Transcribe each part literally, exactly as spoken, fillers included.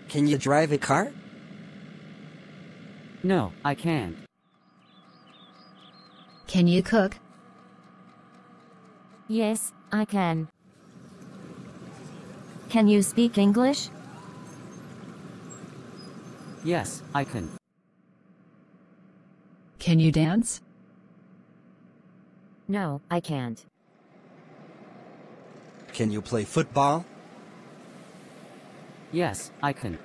Can you drive a car? No, I can't. Can you cook? Yes, I can. Can you speak English? Yes, I can. Can you dance? No, I can't. Can you play football? Yes, I can.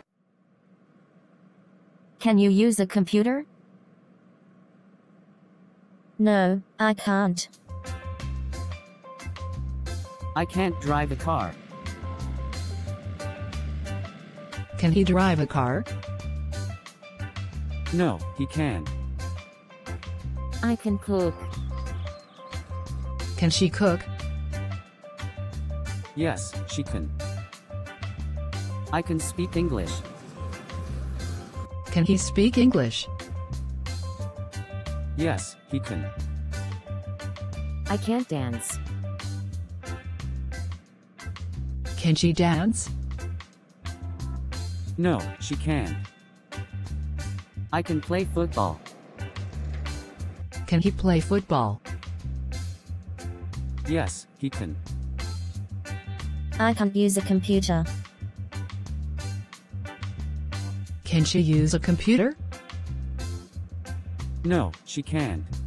Can you use a computer? No, I can't. I can't drive a car. Can he drive a car? No, he can't. I can cook. Can she cook? Yes, she can. I can speak English. Can he speak English? Yes, he can. I can't dance. Can she dance? No, she can't. I can play football. Can he play football? Yes, he can. I can't use a computer. Can she use a computer? No, she can't.